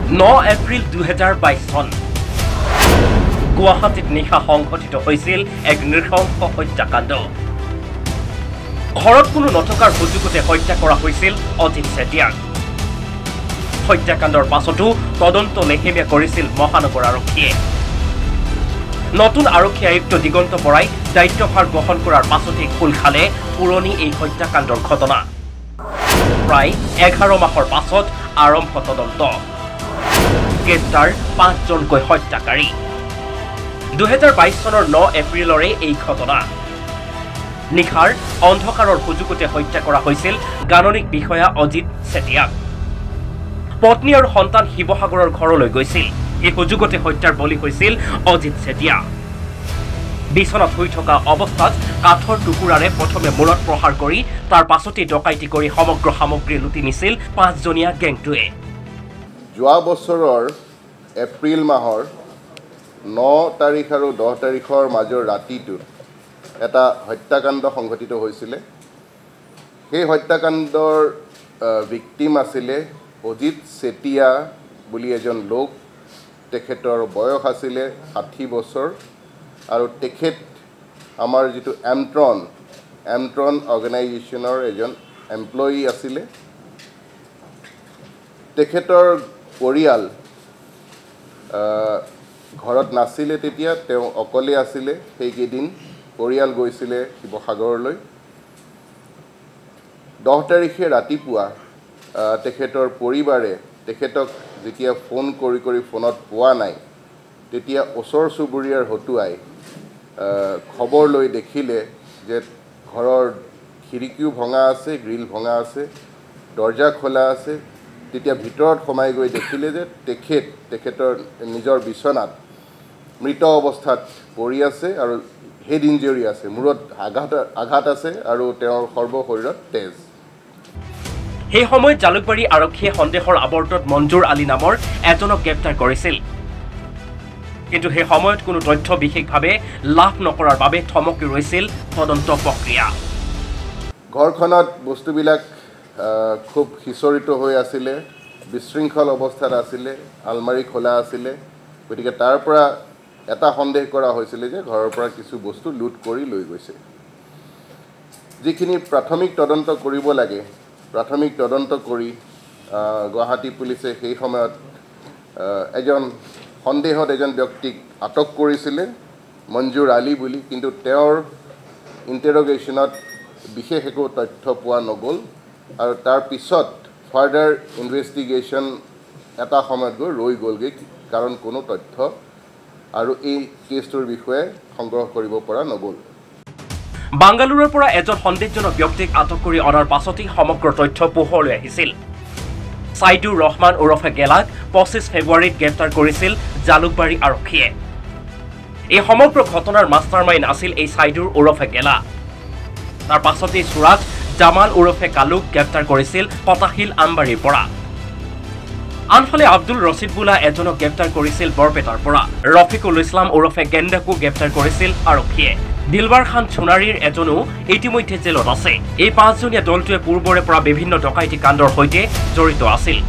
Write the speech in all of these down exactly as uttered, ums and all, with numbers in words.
ন এপ্ৰিল দুহেজাৰ বাইছ চন গুৱাহাটীত নিশা সংঘটিত হৈছিল এক নৃশংস হত্যাকাণ্ড। ঘৰত কোনো নথকাৰ সুযোগতে হত্যা কৰা হৈছিল অজিত চেতিয়াক। হত্যাকাণ্ডৰ পাছতো তদন্ত লেহেমীয়া কৰিছিল মহানগৰ আৰক্ষীয়ে। নতুন আৰক্ষী আয়ুক্ত দিগন্ত বৰাই দায়িত্বভাৰ গ্ৰহণ কৰাৰ পাছতেই খোল খালে পুৰণি এই হত্যাকাণ্ডৰ ঘটনা। প্ৰায় এঘাৰ মাহৰ পাছত আৰম্ভ তদন্ত। গ্ৰেপ্তাৰ পাঁচজনকৈ হত্যাকাৰী। দুহেজাৰ বাইছ চনৰ ন এপ্ৰিলৰে এই ঘটনা। নিশাৰ অন্ধকাৰৰ সুযোগতে হত্যা কৰা হৈছিল গাণনিক বিষয়া অজিত চেতিয়াক। পত্নী আৰু সন্তান শিৱসাগৰৰ ঘৰলৈ গৈছিল। এই সুযোগতে হত্যাৰ বলি হৈছিল অজিত চেতিয়া। বিচনাত শুই থকা অৱস্থাত কাঠৰ টুকুৰাৰে প্ৰথমে মূৰত প্ৰহাৰ কৰি তাৰ পাছতেই ডকাইতি কৰি সমগ্ৰ সামগ্ৰী লুটি নিছিল পাঁচজনীয়া গেংটোৱে। যোৱা বছৰৰ এপ্ৰিল মাহৰ ন তাৰিখ আৰু দহ তাৰিখৰ মাজৰ ৰাতিটোত এটা হত্যাকাণ্ড সংঘটিত হৈছিলে। সেই হত্যাকাণ্ডৰ ভিক্টিম আছিলে অজিত চেতিয়া বুলি এজন লোক। তেখেতৰ বয়স আছিলে ষাঠি বছৰ আৰু তেখেত আমাৰ যিটো এমট্ৰন এমট্ৰন অৰ্গেনাইজেশ্যনৰ এজন এমপ্লয়ী আছিলে। তেখেতৰ পৰিয়াল ঘৰত নাছিলে, তেতিয়া তেওঁ অকলে আছিলে। সেইকেইদিন পৰিয়াল গৈছিলে শিৱসাগৰলৈ। দহ তাৰিখে ৰাতিপুৱা তেখেতৰ পৰিবাৰে তেখেতক যেতিয়া ফোন কৰি কৰি ফোনত পোৱা নাই, তেতিয়া ওচৰ চুবুৰীয়াৰ হতুৱাই খবৰ লৈ দেখিলে যে ঘৰৰ খিৰিকীও ভঙা আছে, গ্ৰিল ভঙা আছে, দৰ্জা খোলা আছে। তেতিয়া ভিতৰত সোমাই গৈ দেখিলে যে তেখেত তেখেতৰ নিজৰ বিচনাত মৃত অৱস্থাত পৰি আছে আৰু হেড ইঞ্জুৰি আছে, মূৰত আঘাত আঘাত আছে আৰু তেওঁৰ সৰ্বশৰীৰত তেজ। সেই সময়ত জালুকবাৰী আৰক্ষীয়ে সন্দেহৰ আৱৰ্তত মঞ্জুৰ আলী নামৰ এজনক গ্ৰেপ্তাৰ কৰিছিল। কিন্তু সেই সময়ত কোনো তথ্য বিশেষভাৱে লাভ নকৰাৰ বাবে থমকি ৰৈছিল তদন্ত প্ৰক্ৰিয়া। ঘৰখনত বস্তুবিলাক খুব সিঁচৰিত হৈ আছিলে, বিশৃংখল অৱস্থাত আছিলে, আলমাৰি খোলা আছিলে। গতিকে তাৰ পৰা এটা সন্দেহ কৰা হৈছিলে যে ঘৰৰ পৰা কিছু বস্তু লুট কৰি লৈ গৈছে। যিখিনি প্ৰাথমিক তদন্ত কৰিব লাগে, প্ৰাথমিক তদন্ত কৰি গুৱাহাটী পুলিচে সেই সময়ত এজন সন্দেহত এজন ব্যক্তিক আটক কৰিছিলে, মঞ্জুৰ আলী বুলি। কিন্তু তেওঁৰ ইণ্টাৰগেশ্যনত বিশেষ একো তথ্য পোৱা নগ'ল আৰু তাৰ পিছত ফাৰ্ডাৰ ইনভেষ্টিগেশ্যন এটা সময়ত গৈ ৰৈ গ'লগৈ, কাৰণ কোনো তথ্য আৰু এই কেছটোৰ বিষয়ে সংগ্ৰহ কৰিব পৰা নগ'ল। বাংগালুৰুৰ পৰা এজন সন্দেহজনক ব্যক্তিক আটক কৰি অনাৰ পাছতেই সমগ্ৰ তথ্য পোহৰলৈ আহিছিল। ছাইদুৰ ৰহমান ওৰফে গেলাক পঁচিছ ফেব্ৰুৱাৰীত গ্ৰেপ্তাৰ কৰিছিল জালুকবাৰী আৰক্ষীয়ে। এই সমগ্ৰ ঘটনাৰ মাষ্টাৰ মাইণ্ড আছিল এই ছাইদুৰ ওৰফে গেলা। তাৰ পাছতেই চুৰাট জামাল ওৰফে কালুক গ্ৰেপ্তাৰ কৰিছিল পটাশিল আমবাৰীৰ পৰা। আনফালে আব্দুল ৰছিদ বোলা এজনক গ্ৰেপ্তাৰ কৰিছিল বৰপেটাৰ পৰা। ৰফিকুল ইছলাম ওৰফে গেণ্ডাকো গ্ৰেপ্তাৰ কৰিছিল আৰক্ষীয়ে। দিলবাৰ খান সোণাৰীৰ এজনো ইতিমধ্যে জেলত আছে। এই পাঁচজনীয়া দলটোৱে পূৰ্বৰে পৰা বিভিন্ন ডকাইতি কাণ্ডৰ সৈতে জড়িত আছিল।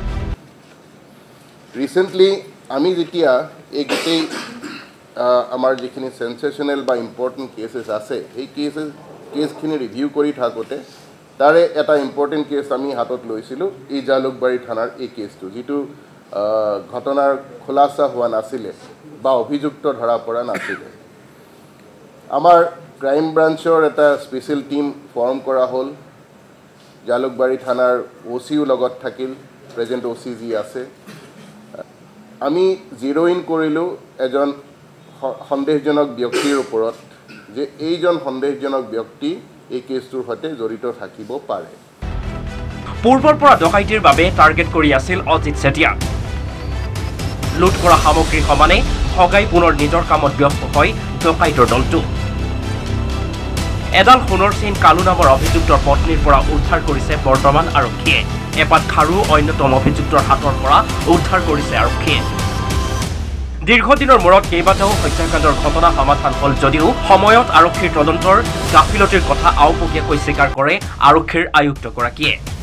ৰিচেণ্টলি আমি যেতিয়া এই গোটেই আমাৰ যিখিনি চেনচেশ্যনেল বা ইম্পৰ্টেণ্ট কেছেছ আছে, সেই কেছেছ কেছখিনি ৰিভিউ কৰি থাকোঁতে তাৰে এটা ইম্পৰ্টেণ্ট কেছ আমি হাতত লৈছিলোঁ, এই জালুকবাৰী থানাৰ এই কেছটো, যিটো ঘটনাৰ খোলাচা হোৱা নাছিলে বা অভিযুক্ত ধৰা পৰা নাছিলে। আমাৰ ক্ৰাইম ব্ৰাঞ্চৰ এটা স্পেচিয়েল টীম ফৰ্ম কৰা হ'ল। জালুকবাৰী থানাৰ অ' চিও লগত থাকিল, প্ৰেজেণ্ট অ' চি যি আছে। আমি জিৰ' ইন কৰিলোঁ এজন সন্দেহজনক ব্যক্তিৰ ওপৰত, যে এইজন সন্দেহজনক ব্যক্তি এই কেছটোৰ সৈতে জড়িত থাকিব পাৰে। পূৰ্বৰ পৰা ডকাইতিৰ বাবে টাৰ্গেট কৰি আছিল অজিত চেতিয়া। লুট কৰা সামগ্ৰী সমানে ভগাই পুনৰ নিজৰ কামত ব্যস্ত হয় ডকাইতৰ দলটো। এডাল সোণৰ চেইন কালু নামৰ অভিযুক্তৰ পত্নীৰ পৰা উদ্ধাৰ কৰিছে বৰ্তমান আৰক্ষীয়ে। এপাত খাৰু অন্যতম অভিযুক্তৰ হাতৰ পৰা উদ্ধাৰ কৰিছে আৰক্ষীয়ে। দীৰ্ঘদিনৰ মূৰত কেইবাটাও হত্যাকাণ্ডৰ ঘটনা সমাধান হ'ল যদিও সময়ত আৰক্ষীৰ তদন্তৰ গাফিলতিৰ কথা আওপকীয়াকৈ স্বীকাৰ কৰে আৰক্ষীৰ আয়ুক্তগৰাকীয়ে।